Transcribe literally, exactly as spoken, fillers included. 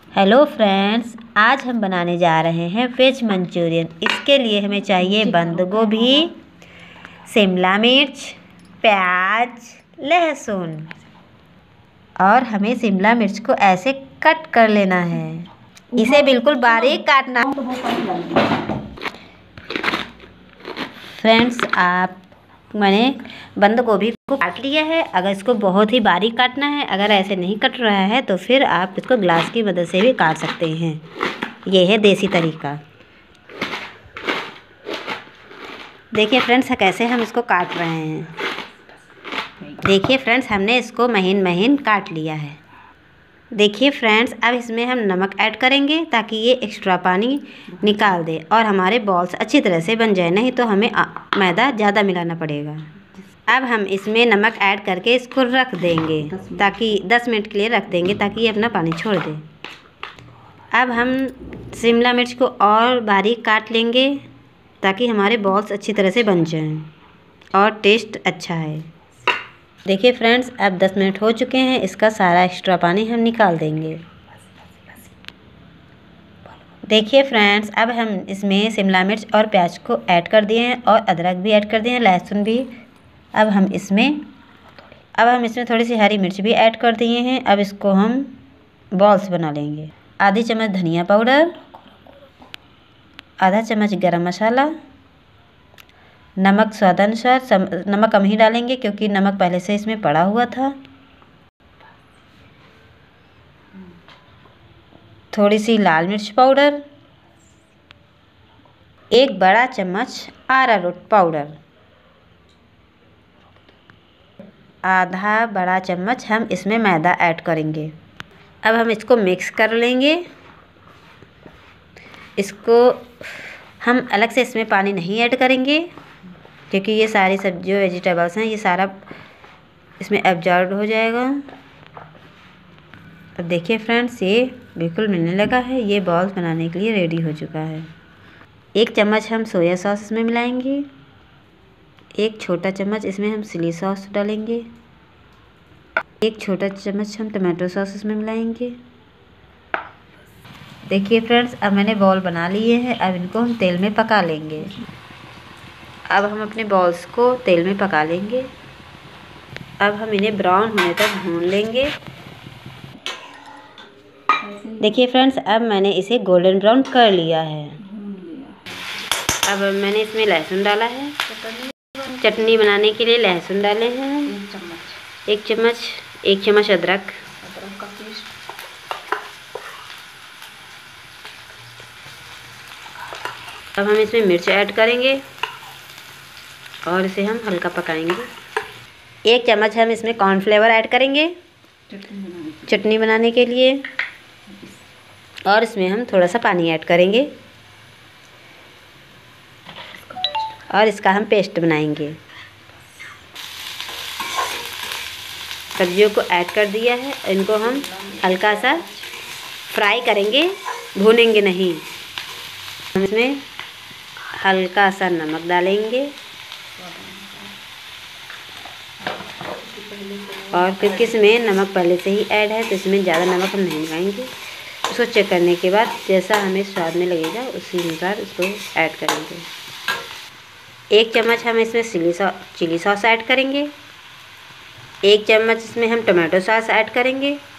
Hello friends, आज हम बनाने जा रहे हैं वेज मंचूरियन। इसके लिए हमें चाहिए बंद गोभी, शिमला मिर्च, प्याज, लहसुन। और हमें शिमला मिर्च को ऐसे कट कर लेना है, इसे बिल्कुल बारीक काटना। फ्रेंड्स, आप मैंने बंद गोभी को काट लिया है। अगर इसको बहुत ही बारीक काटना है, अगर ऐसे नहीं कट रहा है तो फिर आप इसको ग्लास की मदद से भी काट सकते हैं। ये है देसी तरीका। देखिए फ्रेंड्स, कैसे हम इसको काट रहे हैं। देखिए फ्रेंड्स, हमने इसको महीन महीन काट लिया है। देखिए फ्रेंड्स, अब इसमें हम नमक ऐड करेंगे ताकि ये एक्स्ट्रा पानी निकाल दे और हमारे बॉल्स अच्छी तरह से बन जाए, नहीं तो हमें मैदा ज़्यादा मिलाना पड़ेगा। अब हम इसमें नमक ऐड करके इसको रख देंगे ताकि दस मिनट के लिए रख देंगे ताकि ये अपना पानी छोड़ दे। अब हम शिमला मिर्च को और बारीक काट लेंगे ताकि हमारे बॉल्स अच्छी तरह से बन जाएं और टेस्ट अच्छा है। देखिए फ्रेंड्स, अब दस मिनट हो चुके हैं। इसका सारा एक्स्ट्रा पानी हम निकाल देंगे। देखिए फ्रेंड्स, अब हम इसमें शिमला मिर्च और प्याज को ऐड कर दिए हैं और अदरक भी ऐड कर दिए हैं, लहसुन भी। अब हम इसमें अब हम इसमें थोड़ी सी हरी मिर्च भी ऐड कर दिए हैं। अब इसको हम बॉल्स बना लेंगे। आधी चम्मच धनिया पाउडर, आधा चम्मच गरम मसाला, नमक स्वादानुसार। नमक कम ही डालेंगे क्योंकि नमक पहले से इसमें पड़ा हुआ था। थोड़ी सी लाल मिर्च पाउडर, एक बड़ा चम्मच अरारोट पाउडर, आधा बड़ा चम्मच हम इसमें मैदा ऐड करेंगे। अब हम इसको मिक्स कर लेंगे। इसको हम अलग से इसमें पानी नहीं ऐड करेंगे क्योंकि ये सारी सब जो वेजिटेबल्स हैं ये सारा इसमें एब्जॉर्ब हो जाएगा। अब देखिए फ्रेंड्स, ये बिल्कुल मिलने लगा है। ये बॉल्स बनाने के लिए रेडी हो चुका है। एक चम्मच हम सोया सॉस इसमें मिलाएंगे। एक छोटा चम्मच इसमें हम चिली सॉस डालेंगे। एक छोटा चम्मच हम टमाटो सॉस इसमें मिलाएंगे। देखिए फ्रेंड्स, अब मैंने बॉल बना लिए हैं। अब इनको हम तेल में पका लेंगे। अब हम अपने बॉल्स को तेल में पका लेंगे। अब हम इन्हें ब्राउन होने तक भून लेंगे। देखिए फ्रेंड्स, अब मैंने इसे गोल्डन ब्राउन कर लिया है। अब मैंने इसमें लहसुन डाला है। चटनी बनाने के लिए लहसुन डाले हैं एक चम्मच। एक चम्मच अदरक, अब हम इसमें मिर्च ऐड करेंगे और इसे हम हल्का पकाएंगे। एक चम्मच हम इसमें कॉर्नफ्लेवर ऐड करेंगे चटनी बनाने के लिए और इसमें हम थोड़ा सा पानी ऐड करेंगे और इसका हम पेस्ट बनाएंगे। सब्जियों को ऐड कर दिया है। इनको हम हल्का सा फ्राई करेंगे, भूनेंगे नहीं। हम इसमें हल्का सा नमक डालेंगे और क्योंकि इसमें नमक पहले से ही ऐड है तो इसमें ज़्यादा नमक हम नहीं लगाएंगे। उसको चेक करने के बाद जैसा हमें स्वाद में लगेगा उसी अनुसार उसको ऐड करेंगे। एक चम्मच हम इसमें chilli sauce chilli sauce add करेंगे। एक चम्मच इसमें हम टमाटो सॉस ऐड करेंगे